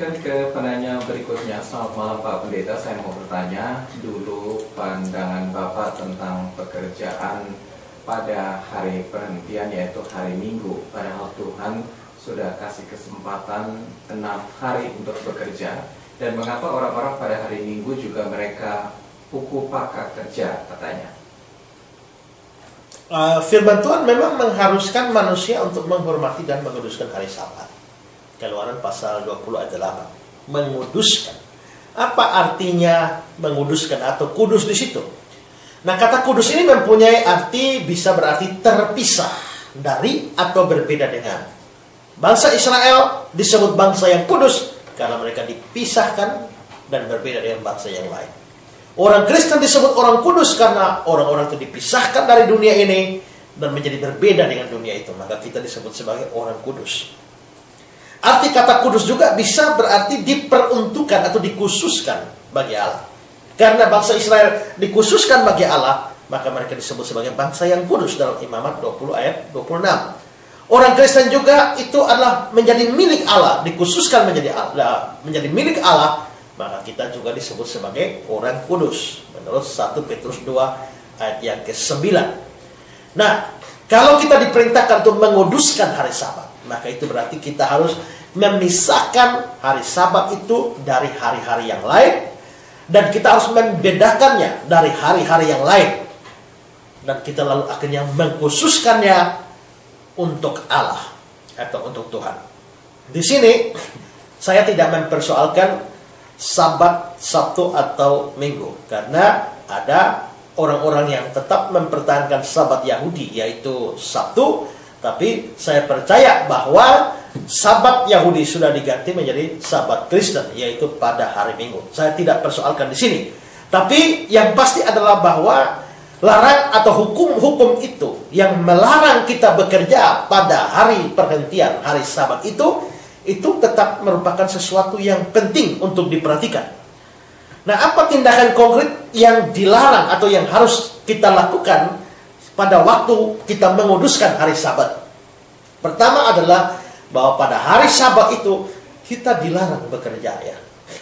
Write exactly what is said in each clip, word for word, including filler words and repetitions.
lanjutkan ke penanya berikutnya. Selamat malam Pak Pendeta, saya mau bertanya dulu pandangan Bapak tentang pekerjaan pada hari perhentian, yaitu hari Minggu. Padahal Tuhan sudah kasih kesempatan enam hari untuk bekerja. Dan mengapa orang-orang pada hari Minggu juga mereka pukul pakar kerja katanya? Uh, firman Tuhan memang mengharuskan manusia untuk menghormati dan menguduskan hari Sabat. Keluaran pasal dua puluh ayat delapan. Menguduskan. Apa artinya menguduskan atau kudus di situ? Nah, kata kudus ini mempunyai arti, bisa berarti terpisah dari atau berbeda dengan. Bangsa Israel disebut bangsa yang kudus karena mereka dipisahkan dan berbeda dengan bangsa yang lain. Orang Kristen disebut orang kudus karena orang-orang itu dipisahkan dari dunia ini dan menjadi berbeda dengan dunia itu. Maka kita disebut sebagai orang kudus. Arti kata kudus juga bisa berarti diperuntukkan atau dikhususkan bagi Allah. Karena bangsa Israel dikhususkan bagi Allah, maka mereka disebut sebagai bangsa yang kudus dalam Imamat dua puluh ayat dua puluh enam. Orang Kristen juga itu adalah menjadi milik Allah, dikhususkan menjadi Allah, menjadi milik Allah, maka kita juga disebut sebagai orang kudus menurut satu Petrus dua ayat yang kesembilan. Nah, kalau kita diperintahkan untuk menguduskan hari Sabat, maka itu berarti kita harus memisahkan hari Sabat itu dari hari-hari yang lain, dan kita harus membedakannya dari hari-hari yang lain, dan kita lalu akhirnya mengkhususkannya untuk Allah atau untuk Tuhan. Di sini saya tidak mempersoalkan Sabat, Sabtu atau Minggu, karena ada orang-orang yang tetap mempertahankan Sabat Yahudi yaitu Sabtu. Tapi saya percaya bahwa Sabat Yahudi sudah diganti menjadi Sabat Kristen, yaitu pada hari Minggu. Saya tidak persoalkan di sini. Tapi yang pasti adalah bahwa larang atau hukum-hukum itu yang melarang kita bekerja pada hari perhentian, hari Sabat itu, itu tetap merupakan sesuatu yang penting untuk diperhatikan. Nah, apa tindakan konkret yang dilarang atau yang harus kita lakukan pada waktu kita menguduskan hari Sabat? Pertama adalah bahwa pada hari Sabat itu kita dilarang bekerja, ya.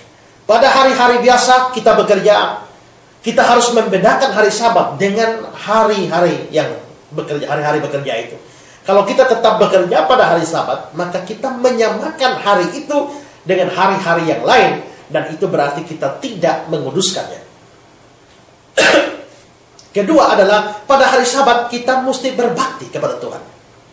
Pada hari-hari biasa kita bekerja, kita harus membedakan hari Sabat dengan hari-hari yang bekerja, hari-hari bekerja itu. Kalau kita tetap bekerja pada hari Sabat, maka kita menyamakan hari itu dengan hari-hari yang lain, dan itu berarti kita tidak menguduskannya. Kedua adalah pada hari Sabat kita mesti berbakti kepada Tuhan.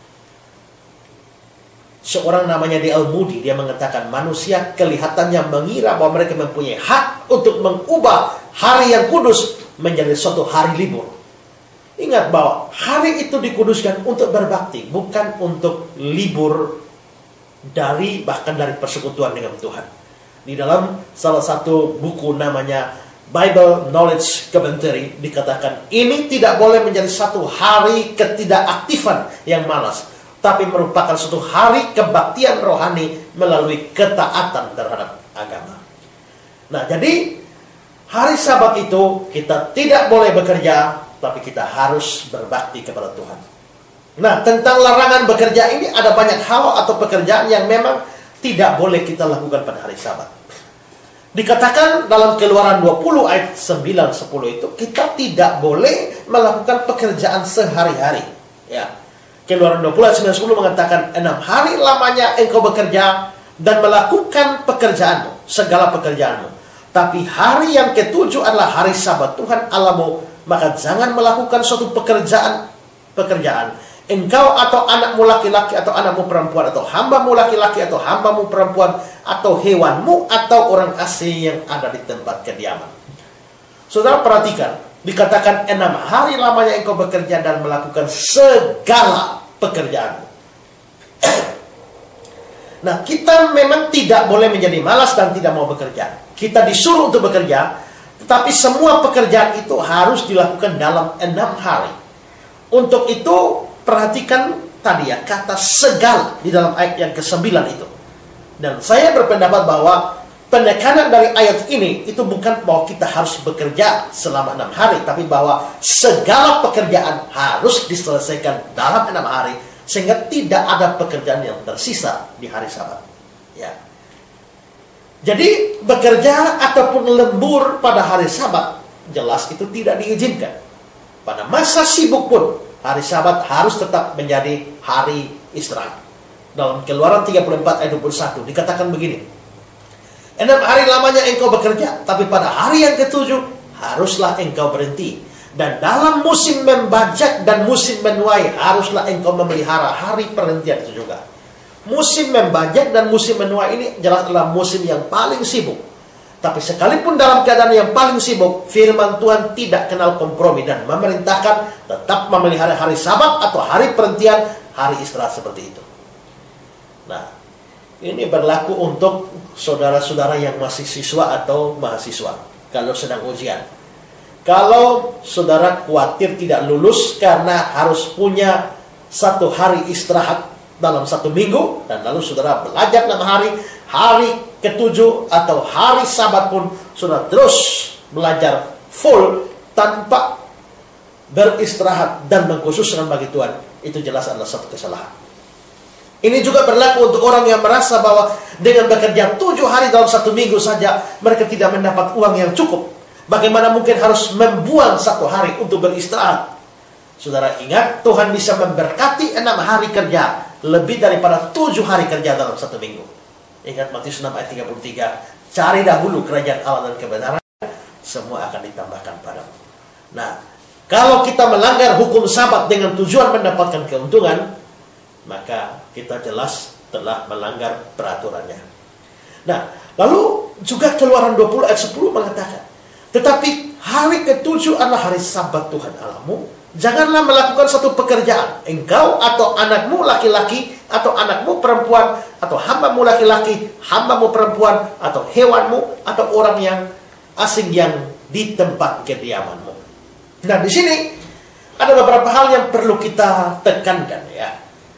Seorang namanya D L Moody, dia mengatakan manusia kelihatannya mengira bahwa mereka mempunyai hak untuk mengubah hari yang kudus menjadi suatu hari libur. Ingat bahwa hari itu dikuduskan untuk berbakti, bukan untuk libur dari bahkan dari persekutuan dengan Tuhan. Di dalam salah satu buku namanya Bible Knowledge Commentary dikatakan ini tidak boleh menjadi satu hari ketidakaktifan yang malas, tapi merupakan suatu hari kebaktian rohani melalui ketaatan terhadap agama. Nah, jadi hari Sabat itu kita tidak boleh bekerja, tapi kita harus berbakti kepada Tuhan. Nah, tentang larangan bekerja ini ada banyak hal atau pekerjaan yang memang tidak boleh kita lakukan pada hari Sabat. Dikatakan dalam Keluaran dua puluh ayat sembilan sepuluh itu kita tidak boleh melakukan pekerjaan sehari-hari, ya. Keluaran dua puluh ayat sembilan sepuluh mengatakan enam hari lamanya engkau bekerja dan melakukan pekerjaanmu, segala pekerjaanmu. Tapi hari yang ketujuh adalah hari Sabat Tuhan Allahmu, maka jangan melakukan suatu pekerjaan pekerjaan. Engkau atau anakmu laki-laki atau anakmu perempuan atau hambamu laki-laki atau hambamu perempuan atau hewanmu atau orang asing yang ada di tempat kediaman. Saudara perhatikan, dikatakan enam hari lamanya engkau bekerja dan melakukan segala pekerjaanmu. Nah, kita memang tidak boleh menjadi malas dan tidak mau bekerja. Kita disuruh untuk bekerja, tetapi semua pekerjaan itu harus dilakukan dalam enam hari. Untuk itu perhatikan tadi ya, kata segala di dalam ayat yang kesembilan itu. Dan saya berpendapat bahwa penekanan dari ayat ini itu bukan bahwa kita harus bekerja selama enam hari, tapi bahwa segala pekerjaan harus diselesaikan dalam enam hari, sehingga tidak ada pekerjaan yang tersisa di hari Sabat. Ya. Jadi bekerja ataupun lembur pada hari Sabat jelas itu tidak diizinkan. Pada masa sibuk pun hari Sabat harus tetap menjadi hari istirahat. Dalam Keluaran tiga puluh empat ayat dua puluh satu dikatakan begini, enam hari lamanya engkau bekerja, tapi pada hari yang ketujuh haruslah engkau berhenti. Dan dalam musim membajak dan musim menuai haruslah engkau memelihara hari perhentian itu juga. Musim membajak dan musim menuai ini jelas adalah musim yang paling sibuk. Tapi sekalipun dalam keadaan yang paling sibuk, firman Tuhan tidak kenal kompromi dan memerintahkan tetap memelihara hari Sabat atau hari perhentian, hari istirahat seperti itu. Nah, ini berlaku untuk saudara-saudara yang masih siswa atau mahasiswa kalau sedang ujian. Kalau saudara khawatir tidak lulus karena harus punya satu hari istirahat dalam satu minggu, dan lalu saudara belajar enam hari, hari ketujuh atau hari Sabat pun saudara terus belajar full tanpa beristirahat dan mengkhususkan bagi Tuhan, itu jelas adalah satu kesalahan. Ini juga berlaku untuk orang yang merasa bahwa dengan bekerja tujuh hari dalam satu minggu saja mereka tidak mendapat uang yang cukup. Bagaimana mungkin harus membuang satu hari untuk beristirahat? Saudara ingat, Tuhan bisa memberkati enam hari kerja lebih daripada tujuh hari kerja dalam satu minggu. Ingat Matius enam ayat tiga puluh tiga, cari dahulu kerajaan Allah dan kebenaran, semua akan ditambahkan padamu. Nah, kalau kita melanggar hukum Sabat dengan tujuan mendapatkan keuntungan, maka kita jelas telah melanggar peraturannya. Nah, lalu juga Keluaran dua puluh ayat sepuluh mengatakan, tetapi hari ketujuh adalah hari Sabat Tuhan Allahmu. Janganlah melakukan satu pekerjaan, engkau atau anakmu laki-laki, atau anakmu perempuan, atau hambamu laki-laki, hambamu perempuan, atau hewanmu, atau orang yang asing yang di tempat kediamanmu. Nah, di sini ada beberapa hal yang perlu kita tekankan ya.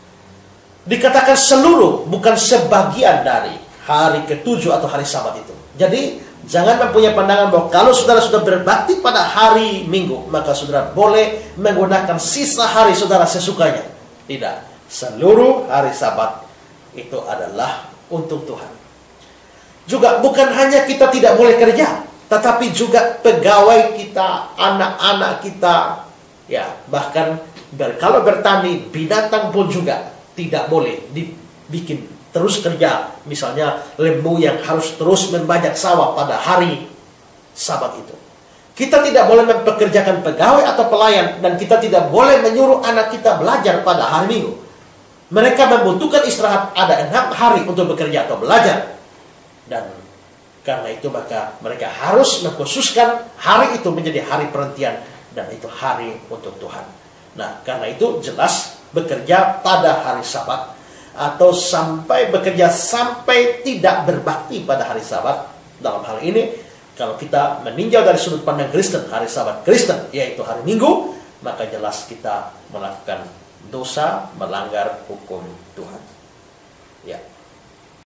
Dikatakan seluruh, bukan sebagian dari hari ketujuh atau hari Sabat itu. Jadi jangan mempunyai pandangan bahwa kalau saudara sudah berbakti pada hari Minggu, maka saudara boleh menggunakan sisa hari saudara sesukanya. Tidak. Seluruh hari Sabat itu adalah untuk Tuhan. Juga bukan hanya kita tidak boleh kerja, tetapi juga pegawai kita, anak-anak kita, ya bahkan ber, kalau bertani, binatang pun juga tidak boleh dibikin terus kerja. Misalnya lembu yang harus terus membajak sawah pada hari Sabat itu. Kita tidak boleh mempekerjakan pegawai atau pelayan, dan kita tidak boleh menyuruh anak kita belajar pada hari Minggu. Mereka membutuhkan istirahat, ada enam hari untuk bekerja atau belajar. Dan karena itu maka mereka harus mengkhususkan hari itu menjadi hari perhentian, dan itu hari untuk Tuhan. Nah, karena itu jelas bekerja pada hari Sabat atau sampai bekerja sampai tidak berbakti pada hari Sabat. Dalam hal ini, kalau kita meninjau dari sudut pandang Kristen, hari Sabat Kristen yaitu hari Minggu, maka jelas kita melakukan dosa, melanggar hukum Tuhan.